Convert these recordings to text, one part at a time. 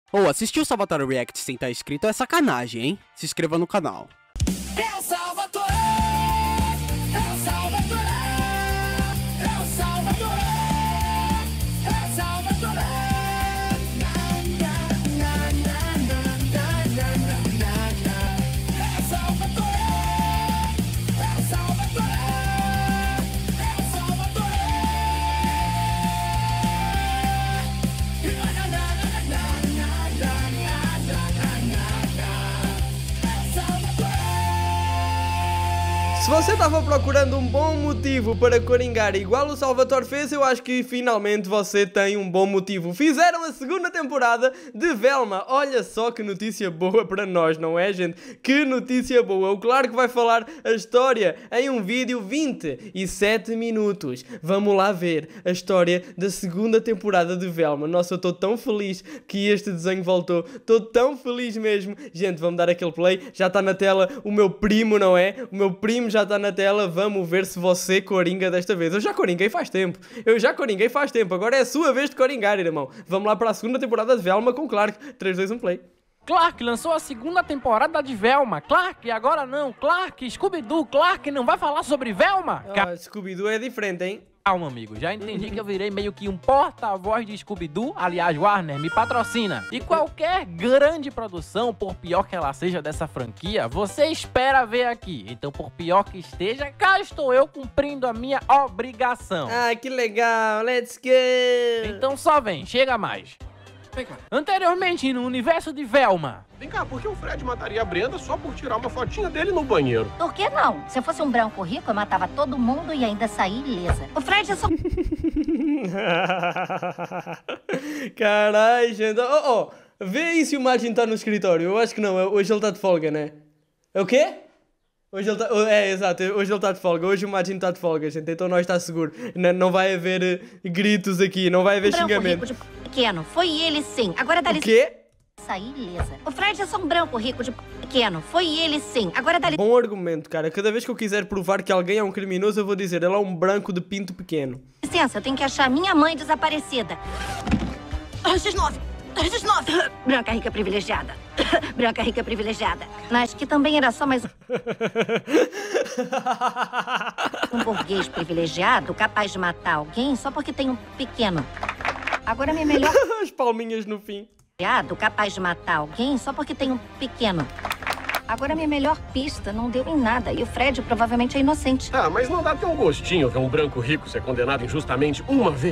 Ou assistir o Salvatore React sem estar inscrito é sacanagem, hein? Se inscreva no canal. É o Salvatore! É o Salvatore! É o Salvatore! É o Salvatore! É o Salvatore! É o Salvatore! É o Salvatore! Se você estava procurando um bom motivo para coringar igual o Salvatore fez, eu acho que finalmente você tem um bom motivo. Fizeram a segunda temporada de Velma. Olha só que notícia boa para nós, não é, gente? Que notícia boa. O Clark vai falar a história em um vídeo 27 minutos. Vamos lá ver a história da segunda temporada de Velma. Nossa, eu estou tão feliz que este desenho voltou. Estou tão feliz mesmo. Gente, vamos dar aquele play. Já está na tela o meu primo, não é? O meu primo já está na tela, vamos ver se você coringa desta vez. Eu já coringuei faz tempo. Agora é a sua vez de coringar, irmão. Vamos lá para a segunda temporada de Velma com Clark. 3, 2, 1, play. Clark lançou a segunda temporada de Velma. Clark, agora não. Clark, Scooby-Doo, Clark não vai falar sobre Velma? Scooby-Doo é diferente, hein? Calma, amigo. Já entendi que eu virei meio que um porta-voz de Scooby-Doo. Aliás, Warner, me patrocina. E qualquer grande produção, por pior que ela seja dessa franquia, você espera ver aqui. Então, por pior que esteja, cá estou eu cumprindo a minha obrigação. Ah, que legal. Let's go. Então só vem, chega mais. Vem cá. Anteriormente, no universo de Velma. Vem cá, por que o Fred mataria a Brenda só por tirar uma fotinha dele no banheiro? Por que não? Se eu fosse um branco rico, eu matava todo mundo e ainda saía ilesa. O Fred é só... Caralho, gente. Vê aí se o Martin está no escritório. Eu acho que não. Hoje ele está de folga, né? É o quê? Hoje ele tá... exato. Hoje ele está de folga. Hoje o Martin está de folga, gente. Então nós está seguro. Não vai haver gritos aqui. Não vai haver xingamento. Rico de pequeno. Foi ele, sim. Agora dá O quê? Sair ilesa. O Fred é só um branco rico de pequeno. Foi ele, sim. Agora dá Bom argumento, cara. Cada vez que eu quiser provar que alguém é um criminoso, eu vou dizer, ele é um branco de pinto pequeno. licença, eu tenho que achar minha mãe desaparecida. X9. X9. Branca rica privilegiada. Branca rica privilegiada. Mas que também era só mais um burguês privilegiado capaz de matar alguém só porque tem um pequeno. Agora minha melhor... As palminhas no fim. capaz de matar alguém só porque tem um pequeno. Agora minha melhor pista não deu em nada e o Fred provavelmente é inocente. Ah, mas não dá até um gostinho ver um branco rico ser condenado injustamente uma vez?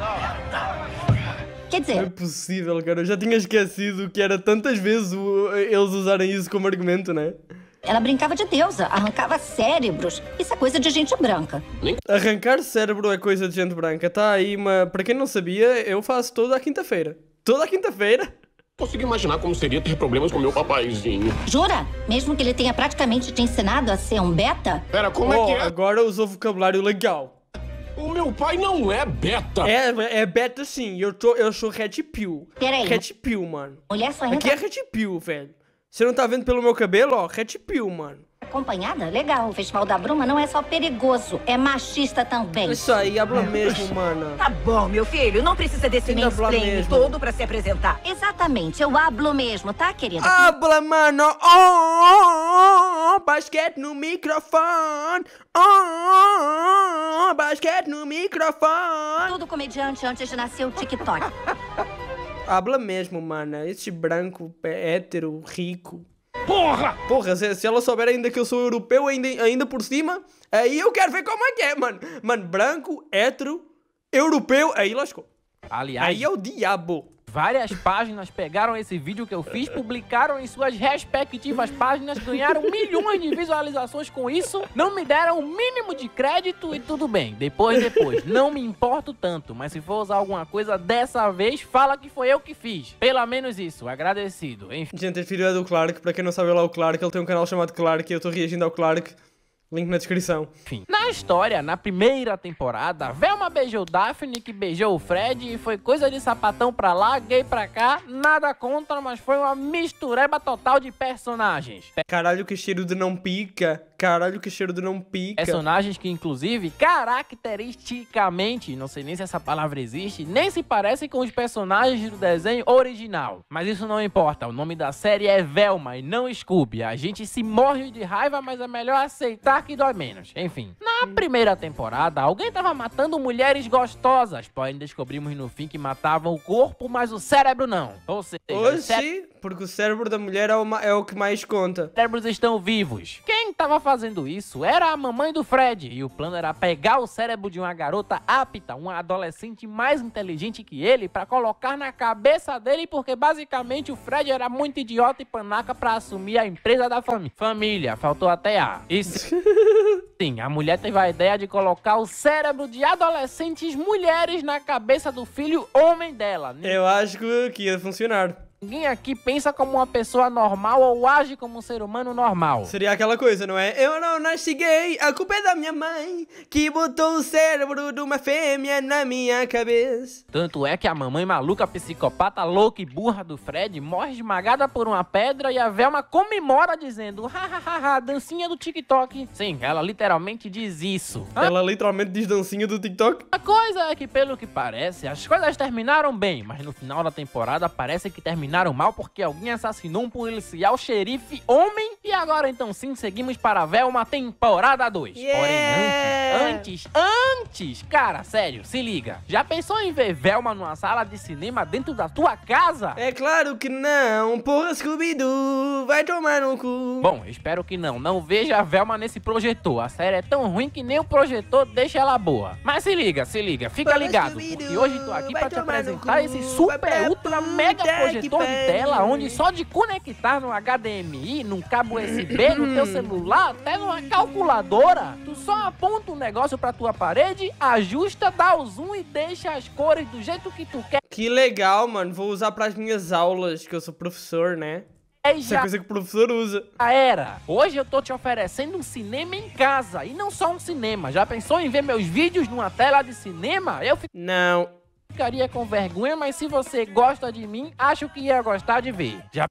Quer Não é dizer, possível, cara. Eu já tinha esquecido que era tantas vezes eles usarem isso como argumento, né? ela brincava de deusa, arrancava cérebros. Isso é coisa de gente branca. Arrancar cérebro é coisa de gente branca. Tá aí, mas para quem não sabia, eu faço toda a quinta-feira. Toda a quinta-feira? Consigo imaginar como seria ter problemas com meu papaizinho. Jura? Mesmo que ele tenha praticamente te ensinado a ser um beta? Pera, como é que é? Agora usou vocabulário legal. O meu pai não é beta. É beta sim. Eu sou Red Pill. Peraí. Red Pill, mano. Mulher só entra Aqui é Red Pill, velho. Você não tá vendo pelo meu cabelo, ó? Red Pill, mano. acompanhada? Legal. O Festival da Bruma não é só perigoso, é machista também. Isso aí, habla mesmo, mano. Tá bom, meu filho, não precisa desse Ainda habla mansplaining mesmo. todo pra se apresentar. Exatamente, eu hablo mesmo, tá, querida? Habla, mano. Basquete no microfone. Basquete no microfone. Tudo comediante antes de nascer o TikTok. Habla mesmo, mano. Esse branco, hétero, rico. Porra! Porra, se ela souber ainda que eu sou europeu, ainda por cima, aí eu quero ver como é que é, mano. Mano, branco, hétero, europeu, aí lascou. Aliás, Aí é o diabo. várias páginas pegaram esse vídeo que eu fiz, publicaram em suas respectivas páginas, ganharam milhões de visualizações com isso, não me deram o mínimo de crédito e tudo bem. Depois, não me importo tanto, mas se for usar alguma coisa dessa vez, fala que foi eu que fiz. Pelo menos isso, agradecido. Enfim. Gente, este vídeo é do Clark, para quem não sabe lá o Clark, ele tem um canal chamado Clark e eu estou reagindo ao Clark. Link na descrição. Na história, na primeira temporada, Velma beijou Daphne, que beijou o Fred, e foi coisa de sapatão pra lá, gay pra cá, nada contra, mas foi uma mistureba total de personagens. Caralho, que cheiro de não pica. Caralho, que cheiro de não pica. Personagens que, inclusive, caracteristicamente, não sei nem se essa palavra existe, nem se parecem com os personagens do desenho original. Mas isso não importa, o nome da série é Velma e não Scooby. A gente se morre de raiva, mas é melhor aceitar que dói menos. Enfim, na primeira temporada, alguém tava matando mulheres gostosas, porém descobrimos no fim que matavam o corpo, mas o cérebro não. Ou seja, Oxi, porque o cérebro da mulher é o que mais conta. os cérebros estão vivos. Quem tava fazendo isso era a mamãe do Fred, e o plano era pegar o cérebro de uma garota apta, uma adolescente mais inteligente que ele, pra colocar na cabeça dele, porque basicamente o Fred era muito idiota e panaca pra assumir a empresa da família. Faltou até A. Isso. Sim, a mulher teve a ideia de colocar o cérebro de adolescentes mulheres na cabeça do filho homem dela. Eu acho que ia funcionar. Ninguém aqui pensa como uma pessoa normal ou age como um ser humano normal. Seria aquela coisa, não é? Eu não nasci gay, a culpa é da minha mãe, que botou o cérebro de uma fêmea na minha cabeça. Tanto é que a mamãe maluca, psicopata, louca e burra do Fred morre esmagada por uma pedra e a Velma comemora dizendo hahaha, dancinha do TikTok. Sim, ela literalmente diz isso. Ela literalmente diz dancinha do TikTok. A coisa é que, pelo que parece, as coisas terminaram bem, mas no final da temporada parece que terminaram mal porque alguém assassinou um policial xerife homem e agora então sim, seguimos para a Velma temporada 2. Porém, antes, cara, sério, se liga. Já pensou em ver Velma numa sala de cinema dentro da tua casa? É claro que não, porra Scooby-Doo, vai tomar no cu. Bom, espero que não. Não veja a Velma nesse projetor. A série é tão ruim que nem o projetor deixa ela boa. Mas se liga, fica ligado, porque hoje tô aqui pra te apresentar esse super, ultra, mega projetor de tela, onde só de conectar no HDMI, num cabo USB, no teu celular, até numa calculadora, tu só aponta um negócio pra tua parede, ajusta, dá o zoom e deixa as cores do jeito que tu quer. Que legal, mano, vou usar pras minhas aulas, que eu sou professor, né? Essa é coisa que o professor usa. Hoje eu tô te oferecendo um cinema em casa, e não só um cinema. Já pensou em ver meus vídeos numa tela de cinema? Não. Ficaria com vergonha, mas se você gosta de mim, acho que ia gostar de ver. Já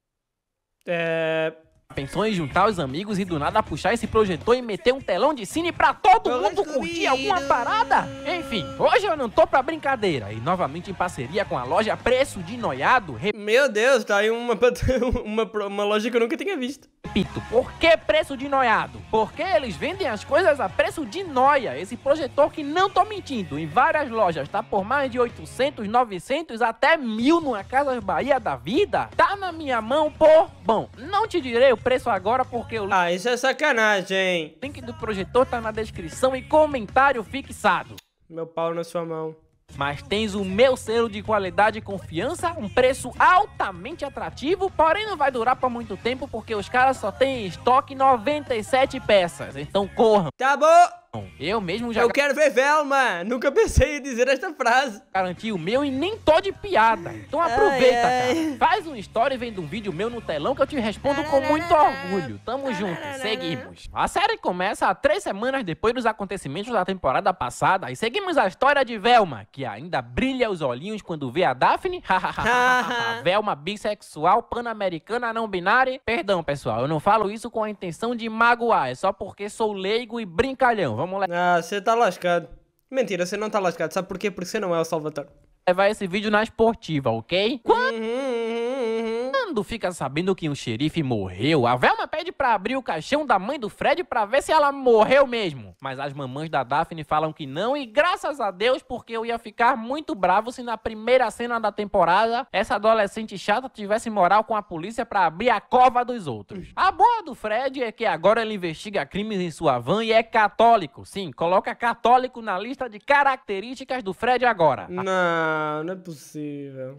pensou em juntar os amigos e do nada puxar esse projetor e meter um telão de cine pra todo mundo curtir alguma parada? Enfim, hoje eu não tô pra brincadeira e novamente em parceria com a loja Preço de Noiado. Meu Deus, tá aí uma loja que eu nunca tinha visto. Repito, por que preço de noiado? Porque eles vendem as coisas a preço de noia. Esse projetor que não tô mentindo, em várias lojas tá por mais de 800, 900, até 1000 numa Casas Bahia da vida. Tá na minha mão por... Bom, não te direi o preço agora porque o isso é sacanagem. link do projetor tá na descrição e comentário fixado. Meu pau na sua mão. Mas tens o meu selo de qualidade e confiança, um preço altamente atrativo, porém não vai durar por muito tempo porque os caras só têm em estoque 97 peças, então corram. Tá bom. Eu mesmo já Eu quero ver Velma. Nunca pensei em dizer esta frase. garanti o meu e nem tô de piada. Então aproveita, cara. Faz um story vendo um vídeo meu no telão que eu te respondo com muito orgulho. Tamo junto, seguimos. A série começa 3 semanas depois dos acontecimentos da temporada passada e seguimos a história de Velma, que ainda brilha os olhinhos quando vê a Daphne. Velma bissexual, pan-americana, não binária. Perdão, pessoal, eu não falo isso com a intenção de magoar, é só porque sou leigo e brincalhão. Vamos lá. Você tá lascado. Mentira, você não tá lascado. Sabe porquê? Porque você não é o Salvatore. Levar esse vídeo na esportiva, ok? Quando fica sabendo que um xerife morreu, a Velma pede pra abrir o caixão da mãe do Fred pra ver se ela morreu mesmo. Mas as mamães da Daphne falam que não e graças a Deus, porque eu ia ficar muito bravo se na primeira cena da temporada essa adolescente chata tivesse moral com a polícia pra abrir a cova dos outros. A boa do Fred é que agora ele investiga crimes em sua van e é católico. Sim, coloca católico na lista de características do Fred agora. Não é possível.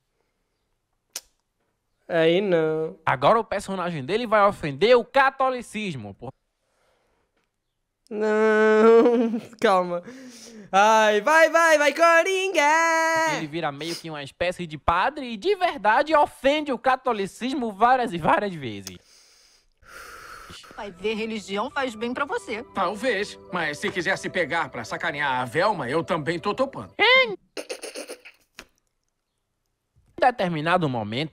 Aí não. Agora o personagem dele vai ofender o catolicismo. Não, calma. Ai, vai, Coringa! Ele vira meio que uma espécie de padre e de verdade ofende o catolicismo várias e várias vezes. Vai ver, religião faz bem pra você. Talvez, mas se quiser se pegar pra sacanear a Velma, eu também tô topando. Em determinado momento,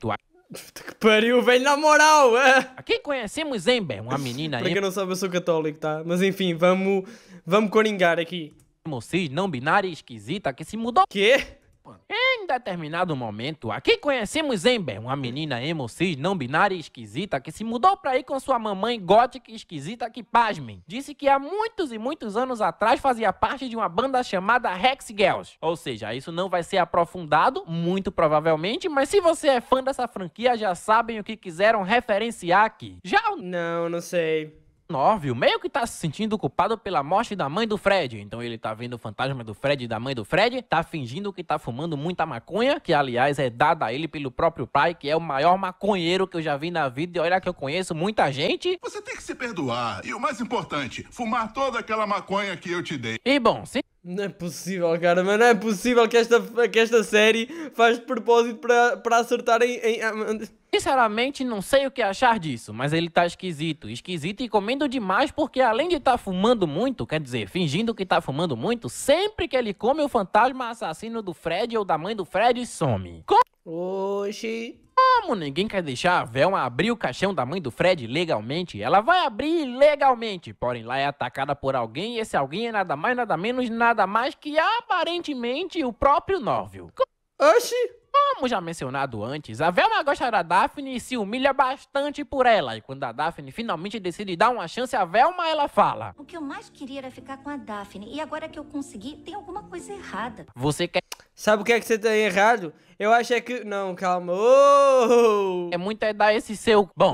Que pariu, velho, na moral! Aqui conhecemos Amber, uma menina Para quem não sabe, eu sou católico, tá? Mas enfim, vamos coringar aqui. cis, não binária e esquisita que se mudou. Quê? Em determinado momento, aqui conhecemos Amber, uma menina emo cis, não binária e esquisita que se mudou pra ir com sua mamãe gótica e esquisita que, pasmem, disse que há muitos e muitos anos atrás fazia parte de uma banda chamada Hex Girls. Ou seja, isso não vai ser aprofundado, muito provavelmente, mas se você é fã dessa franquia, já sabem o que quiseram referenciar aqui. Já o Não sei. Norville meio que tá se sentindo culpado pela morte da mãe do Fred. Então ele tá vendo o fantasma do Fred e da mãe do Fred, tá fingindo que tá fumando muita maconha, que aliás é dada a ele pelo próprio pai, que é o maior maconheiro que eu já vi na vida, e olha que eu conheço muita gente. Você tem que se perdoar. E o mais importante, fumar toda aquela maconha que eu te dei. E bom, Não é possível, cara, mas não é possível que esta série faz de propósito para acertar em... sinceramente, não sei o que achar disso, mas ele tá esquisito e comendo demais porque além de estar fumando muito, quer dizer, fingindo que tá fumando muito, sempre que ele come o fantasma assassino do Fred ou da mãe do Fred some. Oxi. Como ninguém quer deixar a Velma abrir o caixão da mãe do Fred legalmente, ela vai abrir legalmente, porém lá é atacada por alguém e esse alguém é nada mais, nada menos, nada mais que aparentemente o próprio Norville. Oxi. Como já mencionado antes, a Velma gosta da Daphne e se humilha bastante por ela. E quando a Daphne finalmente decide dar uma chance à Velma, ela fala: O que eu mais queria era ficar com a Daphne. E agora que eu consegui, tem alguma coisa errada. Você quer... Sabe o que é que você tem errado? Eu acho é que... Não, calma. Oh! É muito é dar esse seu... Bom...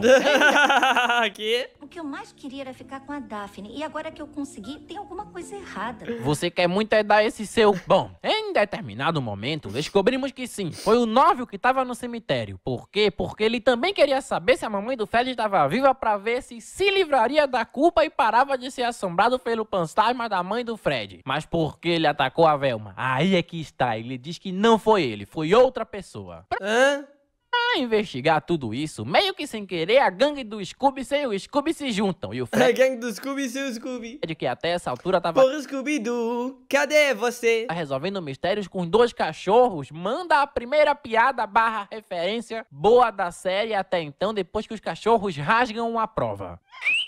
Que? O que eu mais queria era ficar com a Daphne. E agora que eu consegui, tem alguma coisa errada. Você quer muito é dar esse seu... Bom, em determinado momento, descobrimos que sim, foi o Norville que estava no cemitério. Por quê? Porque ele também queria saber se a mamãe do Fred estava viva pra ver se livraria da culpa e parava de ser assombrado pelo fantasma da mãe do Fred. Mas por que ele atacou a Velma? Aí é que está, ele diz que não foi ele, foi outra pessoa. Hã? Pra investigar tudo isso, meio que sem querer, a gangue do Scooby e o Scooby se juntam. E o A Fred, gangue do Scooby, seu Scooby. que até essa altura tava Porra, Scooby-Doo, cadê você? resolvendo mistérios com 2 cachorros, manda a primeira piada / referência boa da série até então, depois que os cachorros rasgam a prova.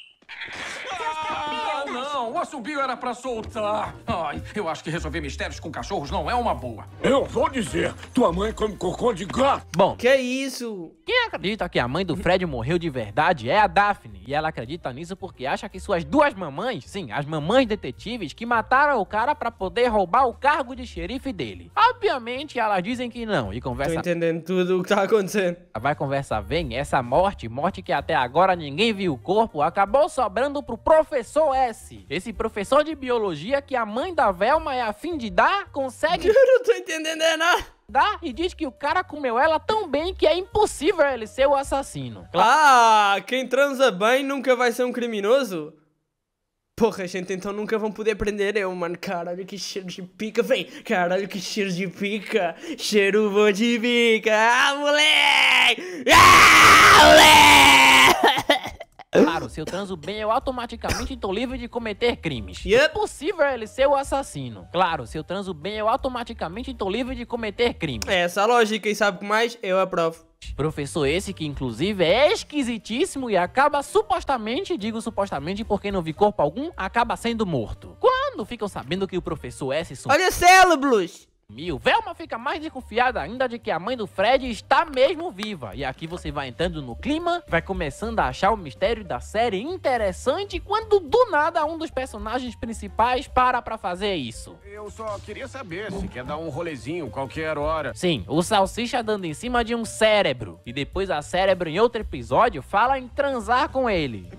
Não, o assobio era pra soltar. Ai, eu acho que resolver mistérios com cachorros não é uma boa. Eu vou dizer, tua mãe come cocô de gato. Bom, Que isso? quem acredita que a mãe do Fred morreu de verdade é a Daphne. E ela acredita nisso porque acha que suas 2 mamães, sim, as mamães detetives, que mataram o cara pra poder roubar o cargo de xerife dele. Obviamente, elas dizem que não. E Tô conversa... entendendo tudo o que tá acontecendo. Vai conversar, vem, essa morte que até agora ninguém viu o corpo, acabou sobrando pro Professor S. Esse professor de biologia que a mãe da Velma é a fim de dar, consegue Eu não tô entendendo nada. dar e diz que o cara comeu ela tão bem que é impossível ele ser o assassino. Ah, quem transa bem nunca vai ser um criminoso? Porra, gente, então nunca vão poder prender eu, mano. Caralho, que cheiro de pica, vem. Caralho, que cheiro de pica. Cheiro bom de pica. Ah, moleque! Ah, moleque! Claro, se eu transo bem, eu automaticamente estou livre de cometer crimes. Yep. É possível ele ser o assassino. Claro, se eu transo bem, eu automaticamente estou livre de cometer crimes. É essa a lógica, e sabe o que mais? Eu aprovo. Professor esse que, inclusive, é esquisitíssimo e acaba supostamente, digo supostamente porque não vi corpo algum, acaba sendo morto. Quando ficam sabendo que o professor S Olha cérebros! sumiu, Velma fica mais desconfiada ainda de que a mãe do Fred está mesmo viva. E aqui você vai entrando no clima, vai começando a achar o mistério da série interessante quando do nada um dos personagens principais para pra fazer isso. Eu só queria saber se quer dar um rolezinho qualquer hora. Sim, o Salsicha dando em cima de um cérebro. E depois a cérebro em outro episódio fala em transar com ele.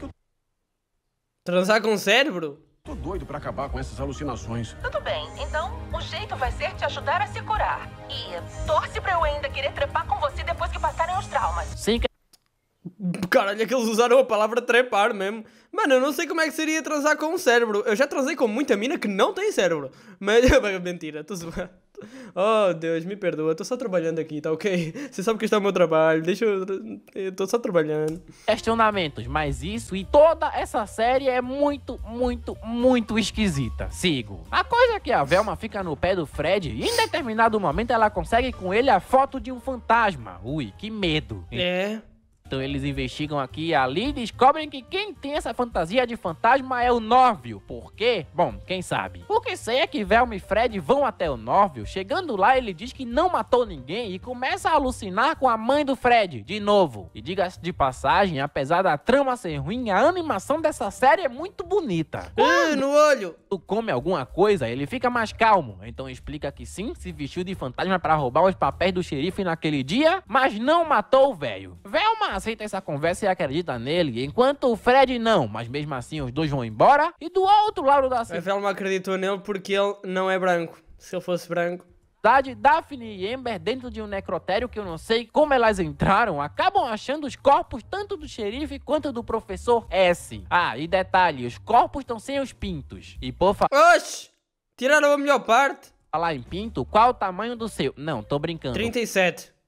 Transar com o cérebro? Tô doido pra acabar com essas alucinações. Tudo bem, então o jeito vai ser te ajudar a se curar. E torce pra eu ainda querer trepar com você depois que passarem os traumas. Sim, Caralho, é que eles usaram a palavra trepar mesmo. Mano, eu não sei como é que seria transar com um cérebro. Eu já transei com muita mina que não tem cérebro. Mas, mentira, tô zoando. Oh, Deus, me perdoa. Estou só trabalhando aqui, tá ok? Você sabe que este é o meu trabalho. Deixa eu... Estou só trabalhando. Questionamentos, mas isso e toda essa série é muito, muito, muito esquisita. Sigo. A coisa é que a Velma fica no pé do Fred e em determinado momento ela consegue com ele a foto de um fantasma. Ui, que medo. É... Então eles investigam aqui e ali e descobrem que quem tem essa fantasia de fantasma é o Norville. Por quê? Bom, quem sabe. O que sei é que Velma e Fred vão até o Norville. Chegando lá, ele diz que não matou ninguém e começa a alucinar com a mãe do Fred, de novo. E diga-se de passagem, apesar da trama ser ruim, a animação dessa série é muito bonita. No olho! Quando come alguma coisa, ele fica mais calmo. Então explica que sim, se vestiu de fantasma para roubar os papéis do xerife naquele dia, mas não matou o velho. Velma aceita essa conversa e acredita nele, enquanto o Fred não, mas mesmo assim os dois vão embora. E do outro lado da A Velma acreditou nele porque ele não é branco. Se ele fosse branco... Daphne e Amber, dentro de um necrotério que eu não sei como elas entraram, acabam achando os corpos tanto do xerife quanto do professor S. Ah, e detalhe, os corpos estão sem os pintos. E por Oxi! Tiraram a melhor parte. falar em pinto, qual o tamanho do seu? Não, tô brincando. 37.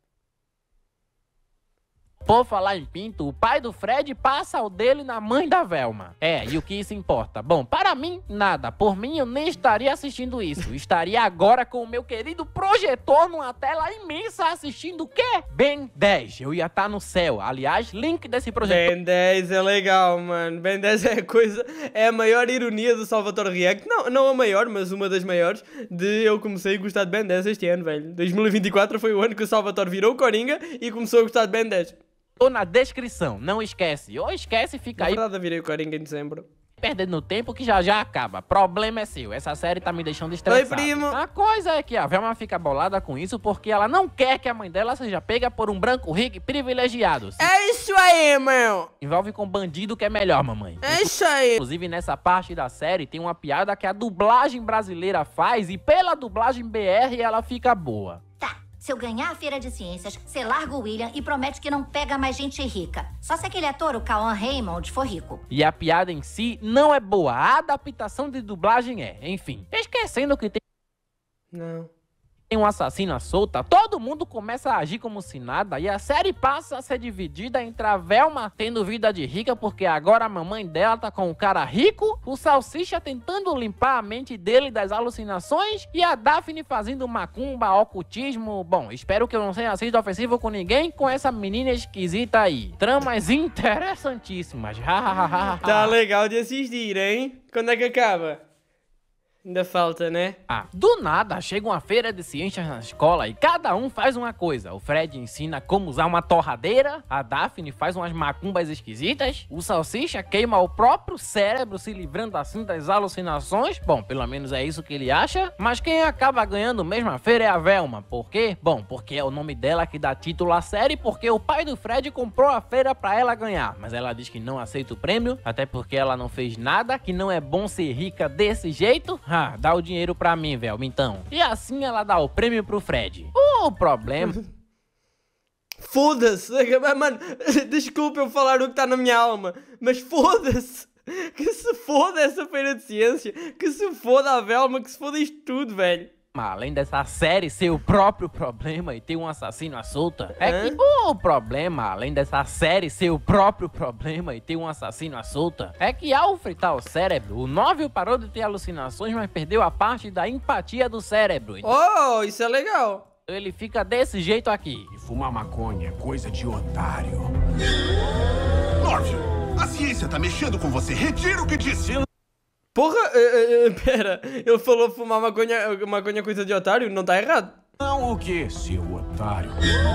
Por falar em pinto, o pai do Fred passa o dele na mãe da Velma. É, e o que isso importa? Bom, para mim, nada. Por mim, eu nem estaria assistindo isso. Estaria agora com o meu querido projetor numa tela imensa assistindo o quê? Ben 10. Eu ia estar no céu. Aliás, link desse projetor. Ben 10 é legal, mano. Ben 10 é a coisa... É a maior ironia do Salvatore React. Não a maior, mas uma das maiores. Eu comecei a gostar de Ben 10 este ano, velho. 2024 foi o ano que o Salvatore virou o Coringa e começou a gostar de Ben 10. Tô na descrição, não esquece. Ou esquece, fica aí. Na verdade, eu virei o Coringa em dezembro. Perdendo tempo que já acaba. Problema é seu. Essa série tá me deixando estressado. Oi, primo. A coisa é que a Velma fica bolada com isso porque ela não quer que a mãe dela seja pega por um branco rico e privilegiado. É isso aí, meu. Envolve com bandido que é melhor, mamãe. É isso aí. Inclusive, nessa parte da série tem uma piada que a dublagem brasileira faz e pela dublagem BR ela fica boa. Se eu ganhar a feira de ciências, você larga o William e promete que não pega mais gente rica. Só se aquele ator, o Cauan Raymond, for rico. E a piada em si não é boa, a adaptação de dublagem é. Enfim, esquecendo que tem um assassino à solta, todo mundo começa a agir como se nada e a série passa a ser dividida entre a Velma tendo vida de rica porque agora a mamãe dela tá com um cara rico, o Salsicha tentando limpar a mente dele das alucinações e a Daphne fazendo macumba, ocultismo. Bom, espero que eu não tenha sido ofensivo com ninguém com essa menina esquisita aí. Tramas interessantíssimas. Tá legal de assistir, hein? Quando é que acaba? Ainda falta, né? Do nada, chega uma feira de ciências na escola e cada um faz uma coisa. O Fred ensina como usar uma torradeira, a Daphne faz umas macumbas esquisitas, o Salsicha queima o próprio cérebro se livrando assim das alucinações. Bom, pelo menos é isso que ele acha. Mas quem acaba ganhando mesmo a feira é a Velma. Por quê? Bom, porque é o nome dela que dá título à série, porque o pai do Fred comprou a feira pra ela ganhar. Mas ela diz que não aceita o prêmio, até porque ela não fez nada, que não é bom ser rica desse jeito. Dá o dinheiro pra mim, Velma, então. E assim ela dá o prêmio pro Fred. O problema... Foda-se! Mano, desculpa eu falar o que tá na minha alma, mas foda-se! Que se foda essa feira de ciência, que se foda a Velma, que se foda isto tudo, velho. Além dessa série ser o próprio problema e ter um assassino à solta, é que o problema, além dessa série ser o próprio problema e ter um assassino à solta, é que ao fritar o cérebro, o Norville parou de ter alucinações, mas perdeu a parte da empatia do cérebro. Oh, isso é legal. Ele fica desse jeito aqui. E fumar maconha é coisa de otário. Norville, a ciência tá mexendo com você. Retira o que disse. Porra, pera, ele falou fumar maconha coisa de otário, não tá errado. Não o que, seu otário?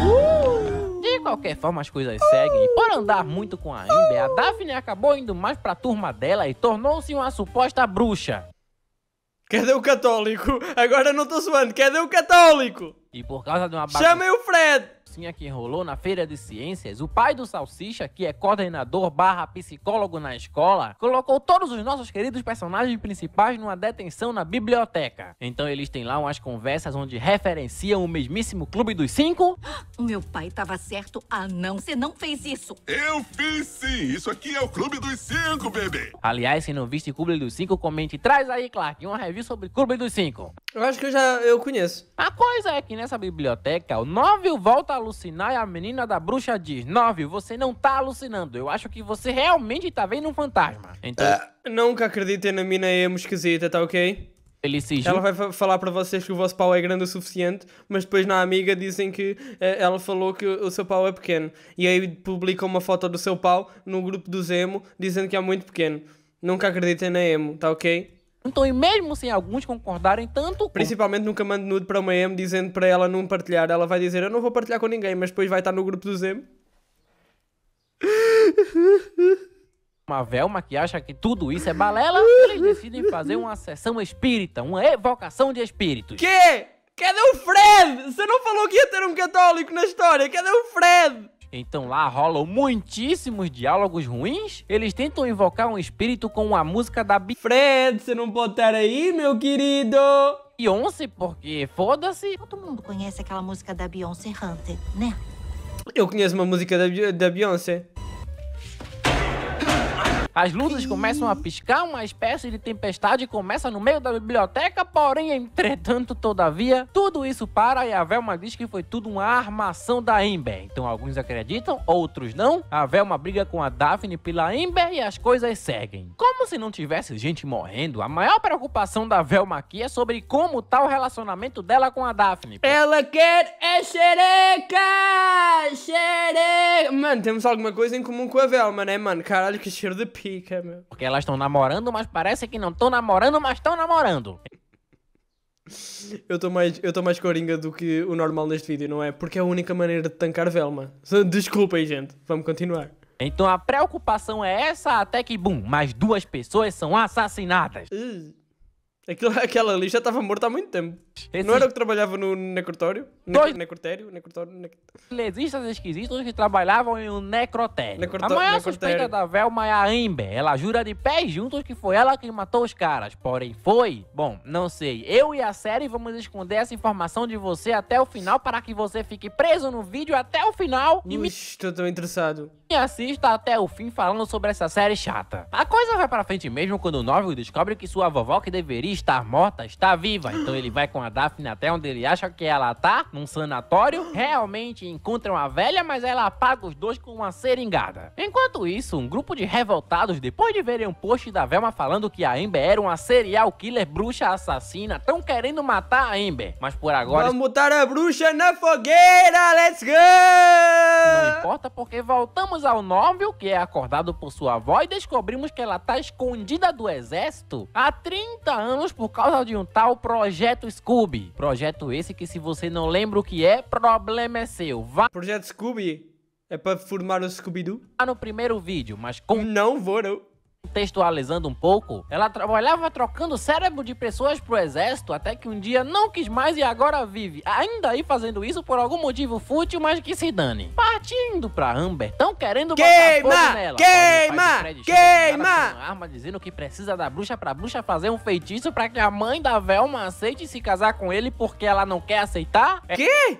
De qualquer forma, as coisas seguem, e por andar muito com a Amber, a Daphne acabou indo mais pra turma dela e tornou-se uma suposta bruxa. Cadê o católico? Agora não tô suando, cadê o católico? E por causa de uma Chamem o Fred! baguncinha que rolou na feira de ciências, o pai do Salsicha, que é coordenador / psicólogo na escola, colocou todos os nossos queridos personagens principais numa detenção na biblioteca. Então eles têm lá umas conversas onde referenciam o mesmíssimo Clube dos Cinco. O meu pai estava certo. Ah, não, você não fez isso. Eu fiz sim! Isso aqui é o Clube dos Cinco, bebê! Aliás, se não viste Clube dos Cinco, comente. Traz aí, Clark, uma review sobre Clube dos Cinco. Eu acho que eu conheço. A coisa é que nessa biblioteca, o Nóvio volta a alucinar e a menina da bruxa diz: Nóvio, você não tá alucinando. Eu acho que você realmente tá vendo um fantasma. Então... Nunca acreditem na mina emo esquisita, tá ok? Ela vai falar para vocês que o vosso pau é grande o suficiente, mas depois na amiga dizem que ela falou que o seu pau é pequeno. E aí publicam uma foto do seu pau no grupo do Zemo, dizendo que é muito pequeno. Nunca acreditem na emo, tá ok? Então, e mesmo sem alguns concordarem tanto... Principalmente nunca mande nude para uma emo dizendo para ela não partilhar. Ela vai dizer, eu não vou partilhar com ninguém, mas depois vai estar no grupo do Zemo. Uma Velma que acha que tudo isso é balela, eles decidem fazer uma sessão espírita, uma evocação de espíritos. Quê? Cadê o Fred? Você não falou que ia ter um católico na história? Cadê o Fred? Então lá rolam muitíssimos diálogos ruins. Eles tentam invocar um espírito com a música da Fred, você não pode estar aí, meu querido? Beyoncé, porque foda-se. Todo mundo conhece aquela música da Beyoncé, Hunter, né? Eu conheço uma música da Beyoncé. As luzes começam a piscar, uma espécie de tempestade começa no meio da biblioteca, porém, entretanto, todavia, tudo isso para e a Velma diz que foi tudo uma armação da Amber. Então alguns acreditam, outros não. A Velma briga com a Daphne pela Amber e as coisas seguem. Como se não tivesse gente morrendo, a maior preocupação da Velma aqui é sobre como tá o relacionamento dela com a Daphne. Ela quer é xereca! Xereca! Mano, temos alguma coisa em comum com a Velma, né, mano? Caralho, que cheiro de pica, meu. Porque elas estão namorando, mas parece que não estão namorando, mas estão namorando. Eu tô mais coringa do que o normal neste vídeo, não é? Porque é a única maneira de tancar Velma. Desculpem, gente. Vamos continuar. Então a preocupação é essa até que, bum, mais 2 pessoas são assassinadas. Aquela ali já estava morta há muito tempo. Não era o que trabalhava no necrotério? Necrotério? Lesistas esquisitos que trabalhavam em um necrotério. A maior suspeita da Velma é a Amber. Ela jura de pés juntos que foi ela que matou os caras. Porém, foi? Bom, não sei. Eu e a série vamos esconder essa informação de você até o final para que você fique preso no vídeo até o final. Estou tão interessado. E assista até o fim falando sobre essa série chata. A coisa vai pra frente mesmo quando o Nóvio descobre que sua vovó, que deveria estar morta, está viva. Então ele vai com a Daphne até onde ele acha que ela tá, num sanatório. Realmente encontram a velha, mas ela apaga os dois com uma seringada. Enquanto isso, um grupo de revoltados, depois de verem um post da Velma falando que a Amber era uma serial killer bruxa assassina, estão querendo matar a Amber. Mas por agora... Vamos botar a bruxa na fogueira, let's go! Não importa porque voltamos ao Nóvio, que é acordado por sua avó, e descobrimos que ela tá escondida do exército há 30 anos por causa de um tal Projeto Scooby. Projeto esse que, se você não lembra o que é, problema é seu. Vá... Projeto Scooby? É para formar o Scooby-Doo? No primeiro vídeo, mas com... Não vou, não. Contextualizando um pouco, ela trabalhava trocando cérebro de pessoas pro exército até que um dia não quis mais e agora vive ainda aí fazendo isso por algum motivo fútil, mas que se dane. Partindo pra Amber, tão querendo botar fogo nela. Queima! Uma arma dizendo que precisa da bruxa pra bruxa fazer um feitiço pra que a mãe da Velma aceite se casar com ele porque ela não quer aceitar. Que?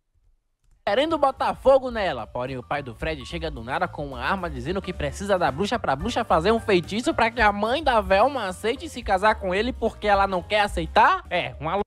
Querendo botar fogo nela, porém o pai do Fred chega do nada com uma arma dizendo que precisa da bruxa pra bruxa fazer um feitiço pra que a mãe da Velma aceite se casar com ele porque ela não quer aceitar. É, uma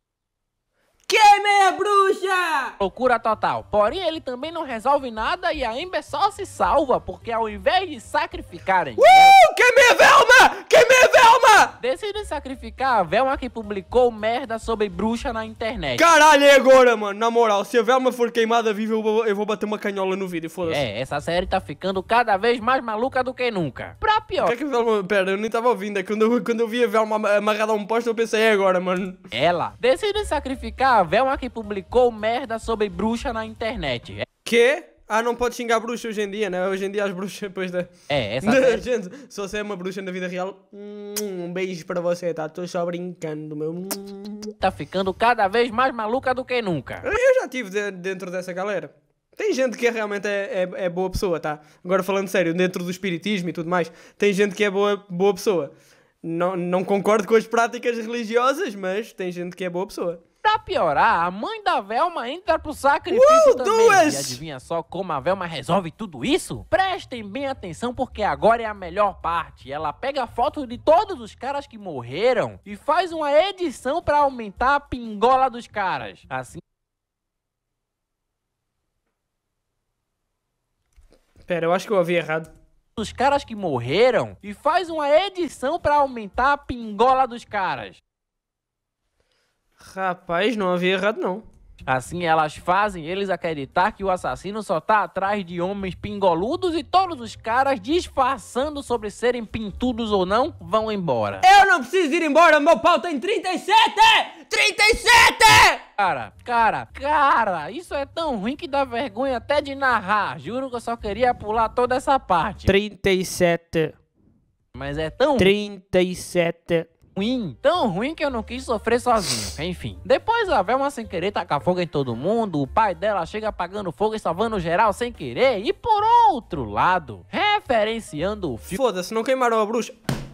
Queimei a bruxa! loucura total. Porém, ele também não resolve nada e a Amber só se salva, porque ao invés de sacrificarem... Queimei a Velma! Queimei a Velma! Decidem sacrificar a Velma que publicou merda sobre bruxa na internet. Caralho, é agora, mano. Na moral, se a Velma for queimada viva, eu vou bater uma canhola no vídeo, foda-se. É, essa série tá ficando cada vez mais maluca do que nunca. Pra pior... Que é que a Velma... Pera, eu nem tava ouvindo. É quando eu vi a Velma amarrada a um poste, eu pensei, é agora, mano. Ela decide sacrificar a Velma que publicou merda sobre bruxa na internet. Quê? Ah, não pode xingar bruxa hoje em dia, né? Hoje em dia as bruxas depois da... essa Gente, se você é uma bruxa na vida real, um beijo para você, tá? Estou só brincando, meu. tá ficando cada vez mais maluca do que nunca. Eu já estive dentro dessa galera. Tem gente que realmente é boa pessoa, tá? Agora falando sério, dentro do espiritismo e tudo mais, tem gente que é boa pessoa. Não concordo com as práticas religiosas, mas tem gente que é boa pessoa. Pra piorar, a mãe da Velma entra pro sacrifício também. Duas! E adivinha só como a Velma resolve tudo isso? Prestem bem atenção porque agora é a melhor parte. Ela pega foto de todos os caras que morreram e faz uma edição pra aumentar a pingola dos caras. Assim... Pera, eu acho que eu ouvi errado. Os caras que morreram e faz uma edição pra aumentar a pingola dos caras. Rapaz, não havia errado não. Assim elas fazem eles acreditar que o assassino só tá atrás de homens pingoludos e todos os caras, disfarçando sobre serem pintudos ou não, vão embora. Eu não preciso ir embora, meu pau tem 37! 37! Cara, isso é tão ruim que dá vergonha até de narrar. Juro que eu só queria pular toda essa parte. 37. Mas é tão 37. ruim, tão ruim que eu não quis sofrer sozinho. Enfim, depois a Velma sem querer tacar fogo em todo mundo, o pai dela chega apagando fogo e salvando geral sem querer, e por outro lado, referenciando o filme... Foda-se, não queimaram a bruxa.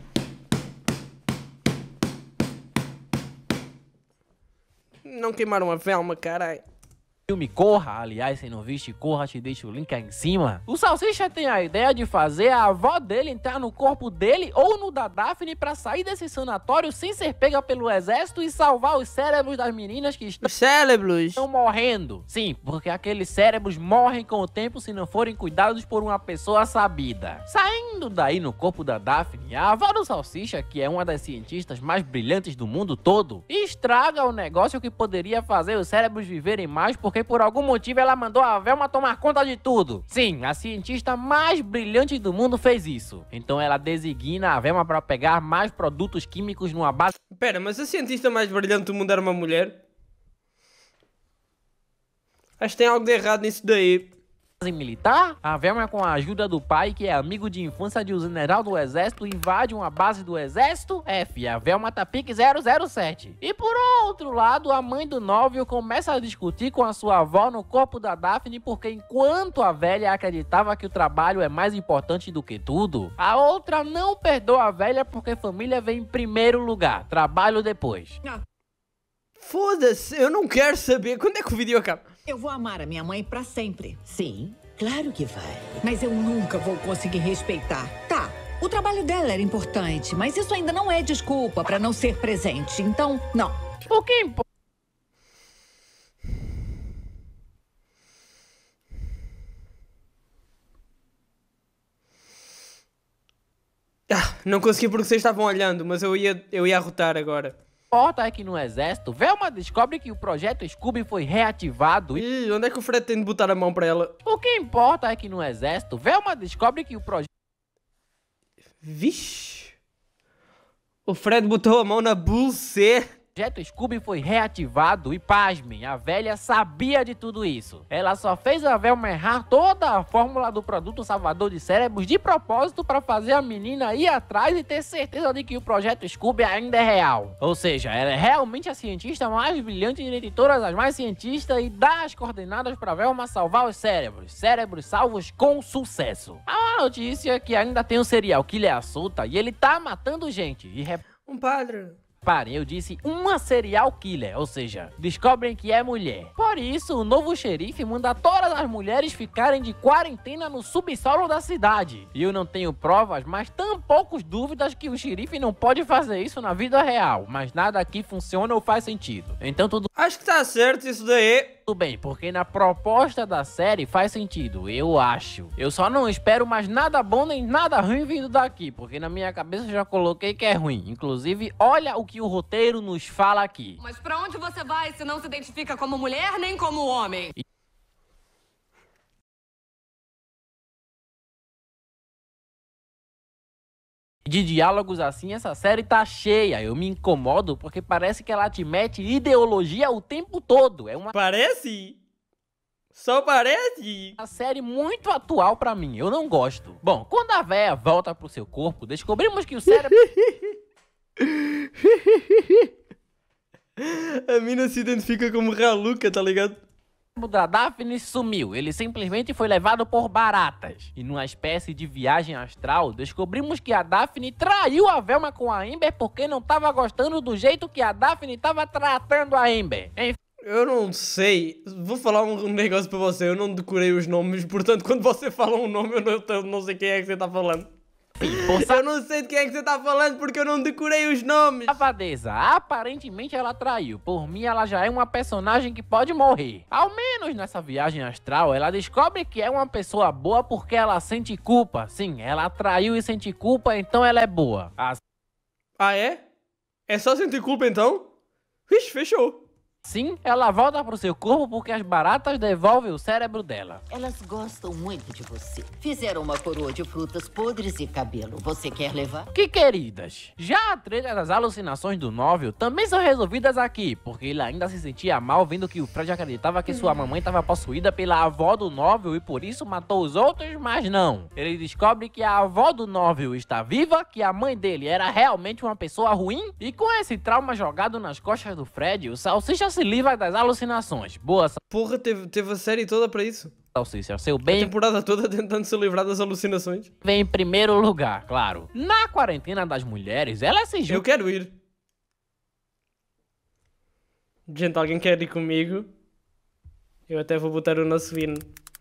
Não queimaram a Velma, caralho. Filme Corra, aliás, se não viste Corra, te deixo o link aí em cima. O Salsicha tem a ideia de fazer a avó dele entrar no corpo dele ou no da Daphne pra sair desse sanatório sem ser pega pelo exército e salvar os cérebros das meninas que estão morrendo. Sim, porque aqueles cérebros morrem com o tempo se não forem cuidados por uma pessoa sabida. Saindo daí no corpo da Daphne, a avó do Salsicha, que é uma das cientistas mais brilhantes do mundo todo, estraga o negócio que poderia fazer os cérebros viverem mais porque por algum motivo ela mandou a Velma tomar conta de tudo. Sim, a cientista mais brilhante do mundo fez isso. Então ela designa a Velma para pegar mais produtos químicos numa base... Pera, mas a cientista mais brilhante do mundo era uma mulher? Acho que tem algo de errado nisso daí. militar, a Velma, com a ajuda do pai, que é amigo de infância de um general do exército, invade uma base do exército. A Velma tá pique 007. E por outro lado, a mãe do Nóvio começa a discutir com a sua avó no corpo da Daphne, porque enquanto a velha acreditava que o trabalho é mais importante do que tudo, a outra não perdoa a velha porque família vem em primeiro lugar, trabalho depois. Foda-se, eu não quero saber quando é que o vídeo acaba. Eu vou amar a minha mãe pra sempre. Sim, claro que vai. Mas eu nunca vou conseguir respeitar. Tá, o trabalho dela era importante, mas isso ainda não é desculpa pra não ser presente. Então, não. O que importa? Não consegui porque vocês estavam olhando, mas eu ia arrotar agora. O que importa é que no exército, Velma descobre que o projeto Scooby foi reativado e... onde é que o Fred tem de botar a mão pra ela? O que importa é que no exército, Velma descobre que o projeto... Vixe! O Fred botou a mão na buceta. O projeto Scooby foi reativado e, pasmem, a velha sabia de tudo isso. Ela só fez a Velma errar toda a fórmula do produto salvador de cérebros de propósito para fazer a menina ir atrás e ter certeza de que o projeto Scooby ainda é real. Ou seja, ela é realmente a cientista mais brilhante de todas as mais cientistas e dá as coordenadas para Velma salvar os cérebros. Cérebros salvos com sucesso. A notícia é que ainda tem um serial killer à solta e ele tá matando gente. Um padre... Parem, eu disse uma serial killer, ou seja, descobrem que é mulher. Por isso, o novo xerife manda todas as mulheres ficarem de quarentena no subsolo da cidade. E eu não tenho provas, mas tampouco dúvidas que o xerife não pode fazer isso na vida real. Mas nada aqui funciona ou faz sentido. Então tudo... Acho que tá certo isso daí. Tudo bem, porque na proposta da série faz sentido, eu acho. Eu só não espero mais nada bom nem nada ruim vindo daqui, porque na minha cabeça eu já coloquei que é ruim. Inclusive, olha o que o roteiro nos fala aqui. Mas pra onde você vai se não se identifica como mulher nem como homem? De diálogos assim, essa série tá cheia. Eu me incomodo porque parece que ela te mete ideologia o tempo todo. É uma... Parece? Só parece. Uma série muito atual pra mim, eu não gosto. Bom, quando a véia volta pro seu corpo, descobrimos que o cérebro... A mina se identifica como Raluca, tá ligado? da Daphne sumiu, ele simplesmente foi levado por baratas. E numa espécie de viagem astral, descobrimos que a Daphne traiu a Velma com a Amber porque não tava gostando do jeito que a Daphne tava tratando a Amber. Enfim. Eu não sei, vou falar um negócio pra você, eu não decorei os nomes, portanto quando você fala um nome eu não sei quem é que você tá falando. Eu não sei de quem é que você tá falando porque eu não decorei os nomes. Safadeza, aparentemente ela traiu. Por mim, ela já é uma personagem que pode morrer. Ao menos nessa viagem astral, ela descobre que é uma pessoa boa porque ela sente culpa. Sim, ela traiu e sente culpa, então ela é boa. Ah, é? É só sentir culpa então? Vixe, fechou. Sim, ela volta pro seu corpo porque as baratas devolvem o cérebro dela. Elas gostam muito de você. Fizeram uma coroa de frutas podres e cabelo. Você quer levar? Que queridas! Já a treta das alucinações do Nóvel também são resolvidas aqui, porque ele ainda se sentia mal vendo que o Fred acreditava que sua mamãe estava possuída pela avó do Nóvel e por isso matou os outros, mas não. Ele descobre que a avó do Nóvel está viva, que a mãe dele era realmente uma pessoa ruim, e com esse trauma jogado nas costas do Fred, o Salsicha se livra das alucinações. Boa, porra, teve a série toda pra isso. Salsicha, seu bem... A temporada toda tentando se livrar das alucinações. Vem em primeiro lugar, claro. Na quarentena das mulheres, ela se junta... Eu quero ir. Gente, alguém quer ir comigo? Eu até vou botar o nosso hino.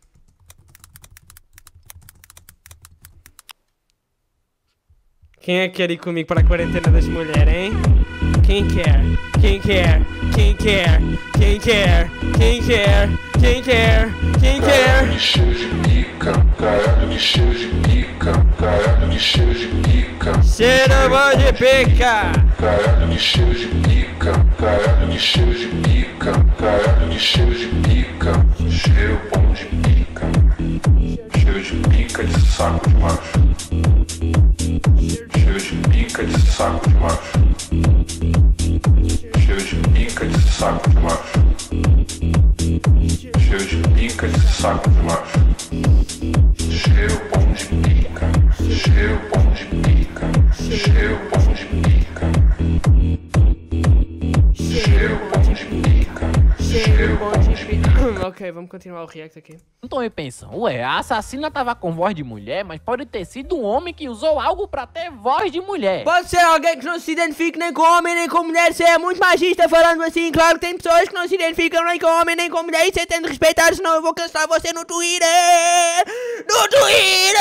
Quem é que quer ir comigo para a quarentena das mulheres, hein? Quem quer? Quem quer? Quem quer? Quem quer? Quem quer? Quem quer? Quem quer? Caralho de cheio de pica, caralho de cheio de pica, caralho de cheio de pica. Cheiro bom de pica. Caralho de cheio de pica, caralho de cheio de pica, caralho de cheio de pica. Cheiro bom de pica, cheiro de pica de saco de macho. Cheiro de pica de saco de macho. Cheiro de pica de saco de macho. Cheiro de pica de saco de macho. Cheiro bom de pica. Cheiro bom de pica. Cheiro bom de pica. Cheiro bom de pica. Cheiro bom de pica. Ok, vamos continuar o react aqui. Então eu penso, ué, a assassina tava com voz de mulher, mas pode ter sido um homem que usou algo pra ter voz de mulher. Pode ser alguém que não se identifique nem com homem nem com mulher, você é muito machista falando assim. Claro que tem pessoas que não se identificam nem com homem nem com mulher e você tem de respeitar, senão eu vou cancelar você no Twitter. No Twitter!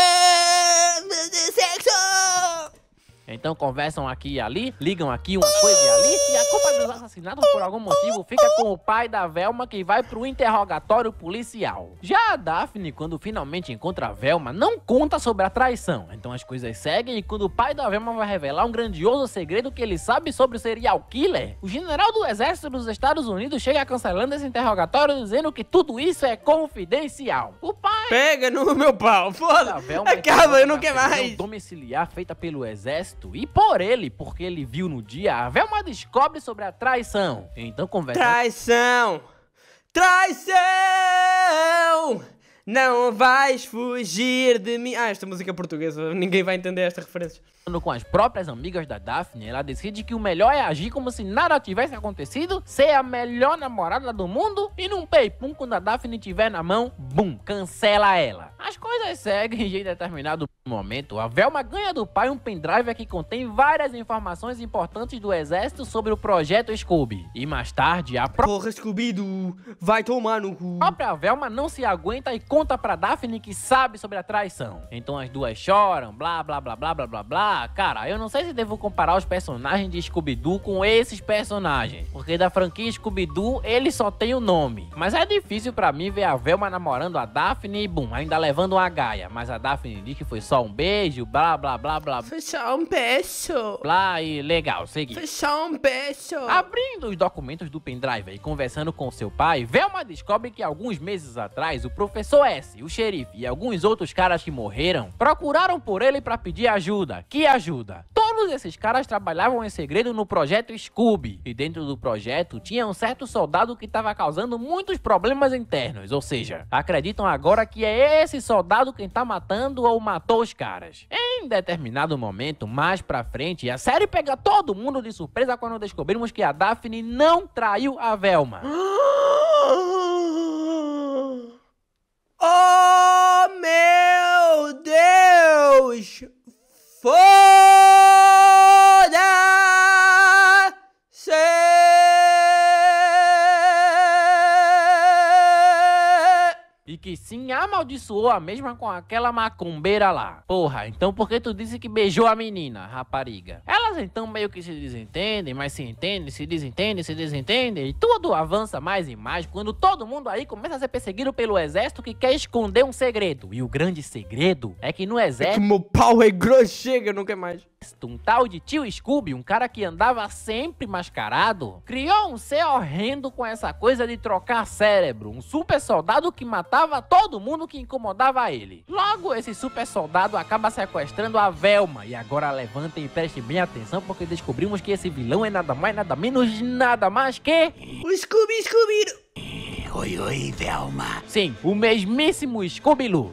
Sexo! Então conversam aqui e ali, ligam aqui uma coisa e ali, e a culpa dos assassinatos por algum motivo fica com o pai da Velma que vai pro interrogatório policial. Já a Daphne, quando finalmente encontra a Velma, não conta sobre a traição. Então as coisas seguem e quando o pai da Velma vai revelar um grandioso segredo que ele sabe sobre o serial killer, o general do exército dos Estados Unidos chega cancelando esse interrogatório dizendo que tudo isso é confidencial. O pai... Pega no meu pau, foda! Acaba, eu não quero mais! Domiciliar feita pelo exército e por ele, porque ele viu no dia, a Velma descobre sobre a traição. Então conversa... Traição! Traição! Não vais fugir de mim. Ah, esta música é portuguesa, ninguém vai entender esta referência. Com as próprias amigas da Daphne, ela decide que o melhor é agir como se nada tivesse acontecido, ser a melhor namorada do mundo e num pei-pum, quando a Daphne tiver na mão, bum, cancela ela. As coisas seguem e em determinado momento, a Velma ganha do pai um pendrive que contém várias informações importantes do exército sobre o projeto Scooby. E mais tarde, Porra, Scooby-Doo, vai tomar no cu. A própria Velma não se aguenta e conta pra Daphne que sabe sobre a traição. Então as duas choram, blá blá blá blá blá blá blá. Cara, eu não sei se devo comparar os personagens de Scooby-Doo com esses personagens, porque da franquia Scooby-Doo ele só tem o nome. Mas é difícil pra mim ver a Velma namorando a Daphne e bum, ainda levando uma gaia, mas a Daphne diz que foi só um beijo, blá blá blá blá. Foi só um beijo. Blá e legal, segui. Foi só um beijo. Abrindo os documentos do pendrive e conversando com seu pai, Velma descobre que alguns meses atrás o professor S, o xerife e alguns outros caras que morreram procuraram por ele pra pedir ajuda. Que ajuda? Todos esses caras trabalhavam em segredo no projeto Scooby, e dentro do projeto tinha um certo soldado que estava causando muitos problemas internos, ou seja, acreditam agora que é esse soldado quem tá matando ou matou os caras. Em determinado momento, mais pra frente, a série pega todo mundo de surpresa quando descobrimos que a Daphne não traiu a Velma. Oh, meu Deus! Foda-se! E que sim, amaldiçoou a mesma com aquela macumbeira lá. Porra, então por que tu disse que beijou a menina, rapariga? Elas então meio que se desentendem, mas se entendem, se desentendem, e tudo avança mais e mais quando todo mundo aí começa a ser perseguido pelo exército que quer esconder um segredo. E o grande segredo é que no exército... É que meu pau é grosso, chega, nunca mais. Um tal de tio Scooby, um cara que andava sempre mascarado, criou um ser horrendo com essa coisa de trocar cérebro, um super soldado que matava todo mundo que incomodava ele. Logo, esse super soldado acaba sequestrando a Velma, e agora levantem e prestem bem atenção porque descobrimos que esse vilão é nada mais, nada menos, nada mais que... O Scooby! Oi, Velma. Sim, o mesmíssimo Scooby-Loo.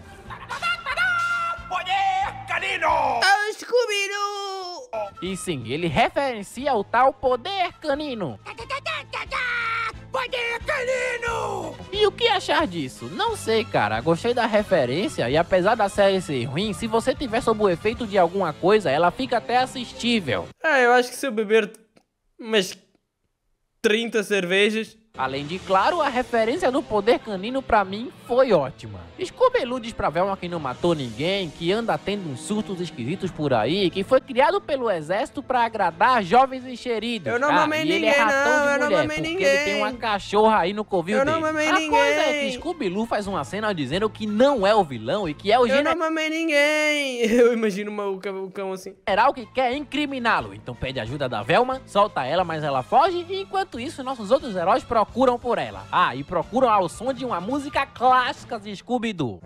Poder canino! É o Scooby-Doo! E sim, ele referencia o tal poder canino. Poder canino! E o que achar disso? Não sei, cara. Gostei da referência e apesar da série ser ruim, se você tiver sob o efeito de alguma coisa, ela fica até assistível. Eu acho que se eu beber umas 30 cervejas... Além de, claro, a referência do poder canino pra mim foi ótima. Scooby-Doo diz pra Velma que não matou ninguém, que anda tendo uns surtos esquisitos por aí, que foi criado pelo exército pra agradar jovens enxeridos. Eu não mamei ninguém, eu não mamei ninguém. Ele tem uma cachorra aí no covil dele. Eu não mamei ninguém. A coisa é que Scooby-Doo faz uma cena dizendo que não é o vilão e que é o Eu não mamei ninguém. Eu imagino o cão assim. General que quer incriminá-lo. Então pede ajuda da Velma, solta ela, mas ela foge e enquanto isso nossos outros heróis procuram por ela. E procuram ao som de uma música clássica de Scooby-Doo.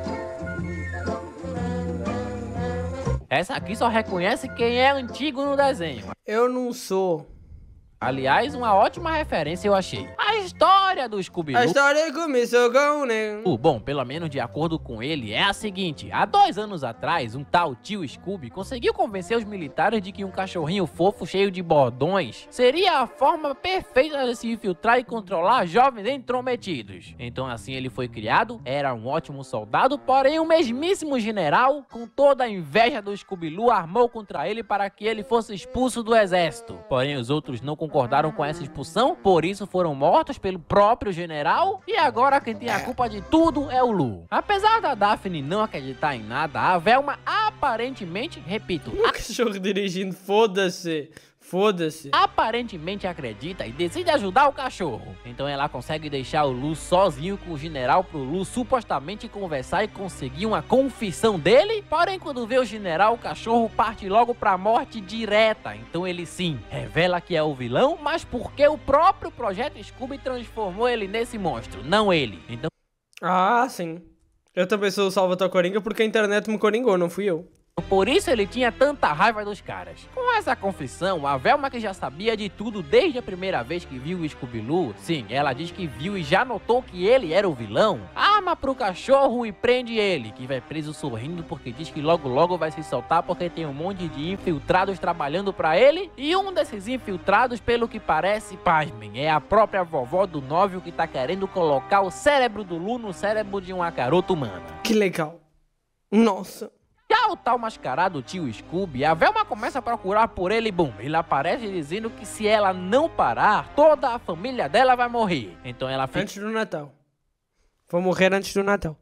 Essa aqui só reconhece quem é antigo no desenho. Eu não sou. Aliás, uma ótima referência eu achei. A história do Scooby-Doo. A história começou com, né? Bom, pelo menos de acordo com ele, é a seguinte. Há 2 anos atrás, um tal tio Scooby conseguiu convencer os militares de que um cachorrinho fofo cheio de bordões seria a forma perfeita de se infiltrar e controlar jovens intrometidos. Então assim ele foi criado, era um ótimo soldado, porém o mesmíssimo general, com toda a inveja do Scooby-Doo, armou contra ele para que ele fosse expulso do exército. Porém os outros não concordaram com essa expulsão, por isso foram mortos pelo próprio general, e agora quem tem a culpa de tudo é o Lou. Apesar da Daphne não acreditar em nada, a Velma aparentemente, repito... O cachorro dirigindo, foda-se. Foda-se. Aparentemente acredita e decide ajudar o cachorro. Então ela consegue deixar o Lou sozinho com o general pro Lou supostamente conversar e conseguir uma confissão dele. Porém, quando vê o general, o cachorro parte logo pra morte direta. Então ele sim, revela que é o vilão, mas porque o próprio projeto Scooby transformou ele nesse monstro, não ele. Então... sim. Eu também sou o Salvatore Coringa porque a internet me coringou, não fui eu. Por isso ele tinha tanta raiva dos caras. Com essa confissão, a Velma, que já sabia de tudo desde a primeira vez que viu o Scooby-Doo, sim, ela diz que viu e já notou que ele era o vilão, arma pro cachorro e prende ele, que vai preso sorrindo porque diz que logo logo vai se soltar porque tem um monte de infiltrados trabalhando pra ele, e um desses infiltrados, pelo que parece, pasmem, é a própria vovó do Nóvio que tá querendo colocar o cérebro do Lou no cérebro de uma garota humana. Que legal. Nossa. Já o tal mascarado tio Scooby, a Velma começa a procurar por ele e bum, ele aparece dizendo que se ela não parar, toda a família dela vai morrer. Então ela fica... Antes do Natal. Vou morrer antes do Natal.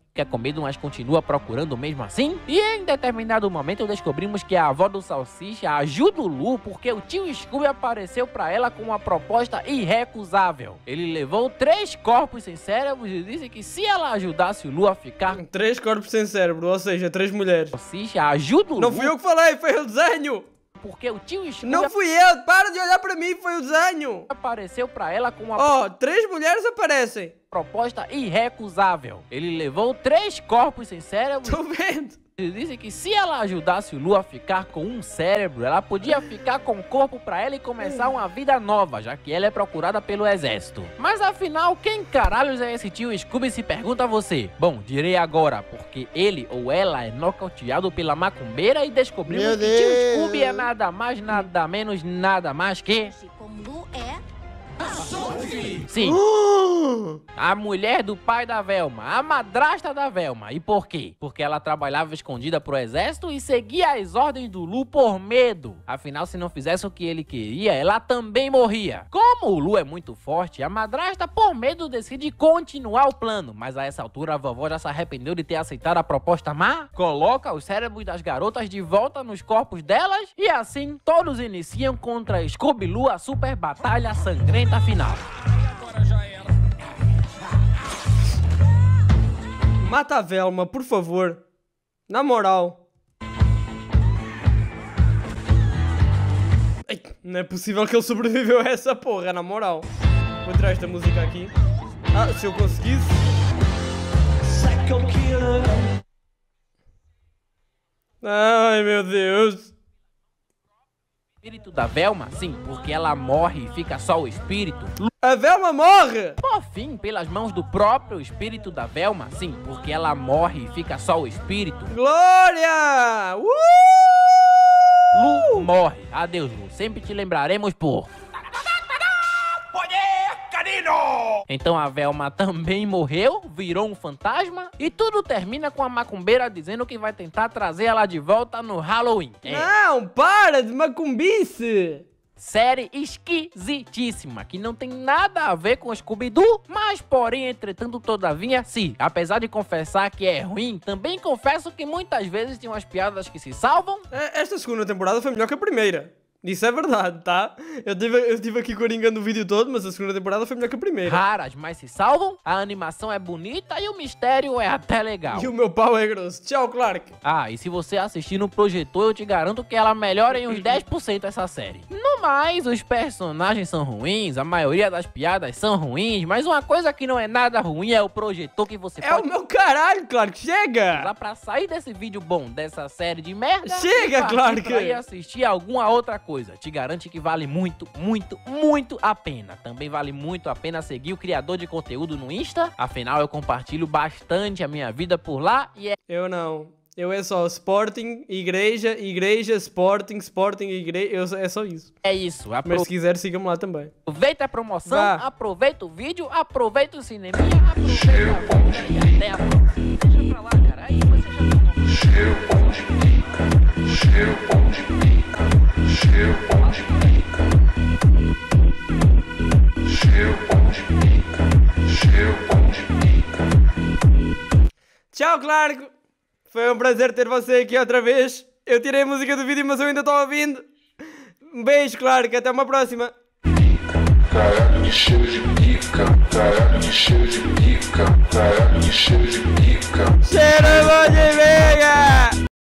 fica com medo, mas continua procurando mesmo assim. E em determinado momento descobrimos que a avó do Salsicha ajuda o Lu porque o tio Scooby apareceu pra ela com uma proposta irrecusável. Ele levou 3 corpos sem cérebros e disse que se ela ajudasse o Lu a ficar... 3 corpos sem cérebro, ou seja, 3 mulheres. Salsicha ajuda o Lu... Não fui eu que falei, foi o desenho! Porque o tio Scooby... Não fui eu, para de olhar pra mim, foi o desenho! Apareceu pra ela com uma... 3 mulheres aparecem! Proposta irrecusável. Ele levou 3 corpos sem cérebro... Tô vendo! Ele disse que se ela ajudasse o Lu a ficar com um cérebro, ela podia ficar com o corpo pra ela e começar uma vida nova, já que ela é procurada pelo exército. Mas afinal, quem caralhos é esse tio Scooby, se pergunta você? Bom, direi agora, porque ele ou ela é nocauteado pela macumbeira e descobrimos que tio Scooby é nada mais, nada menos, nada mais que... Sim, a mulher do pai da Velma, a madrasta da Velma. E por quê? Porque ela trabalhava escondida pro exército e seguia as ordens do Lu por medo. Afinal, se não fizesse o que ele queria, ela também morria. Como o Lu é muito forte, a madrasta, por medo, decide continuar o plano. Mas a essa altura, a vovó já se arrependeu de ter aceitado a proposta má, coloca os cérebros das garotas de volta nos corpos delas e assim todos iniciam contra Scooby-Loo a super batalha sangrenta final. Mata a Velma, por favor. Na moral. Ai, não é possível que ele sobreviveu a essa porra, na moral. Vou tirar esta música aqui. Se eu conseguisse. Ai, meu Deus. Espírito da Velma? Sim, porque ela morre e fica só o espírito. A Velma morre! Por fim, pelas mãos do próprio espírito da Velma? Sim, porque ela morre e fica só o espírito. Glória! Lu morre. Adeus, Lu. Sempre te lembraremos por... Então a Velma também morreu, virou um fantasma e tudo termina com a macumbeira dizendo que vai tentar trazer ela de volta no Halloween. Não, para de macumbice! Série esquisitíssima, que não tem nada a ver com Scooby-Doo, mas porém, entretanto, todavia, sim. Apesar de confessar que é ruim, também confesso que muitas vezes tem umas piadas que se salvam. Esta segunda temporada foi melhor que a primeira. Isso é verdade, tá? Eu estive aqui coringando o vídeo todo, mas a segunda temporada foi melhor que a primeira. Raras, mas se salvam. A animação é bonita e o mistério é até legal. E o meu pau é grosso. Tchau, Clark. E se você assistir no projetor, eu te garanto que ela melhora em uns 10% essa série. No mais, os personagens são ruins, a maioria das piadas são ruins, mas uma coisa que não é nada ruim é o projetor que você pode... É o meu caralho, Clark, chega! Usar pra sair desse vídeo bom, dessa série de merda... Chega, Clark! Pra ir assistir alguma outra coisa. Te garante que vale muito, muito, muito a pena. Também vale muito a pena seguir o criador de conteúdo no Insta. Afinal, eu compartilho bastante a minha vida por lá e é... Eu não. Eu é só Sporting, igreja, Sporting, igreja. É só isso. É isso. Mas se quiser, siga-me lá também. Aproveita a promoção, aproveita o vídeo, aproveita o cineminha, aproveita a vida e até a próxima. Deixa pra lá, cara. Aí você já tá... Cheiro bom de pica, cheiro bom de pica, cheiro bom de pica, cheiro bom de pica, cheiro bom de pica. Tchau, Clark! Foi um prazer ter você aqui outra vez. Eu tirei a música do vídeo, mas eu ainda estou ouvindo. Um beijo, Clark. Até uma próxima. Caralho de cheiro de pica, caralho de cheiro de pica, caralho de cheiro de pica. Cheiro bom de pica.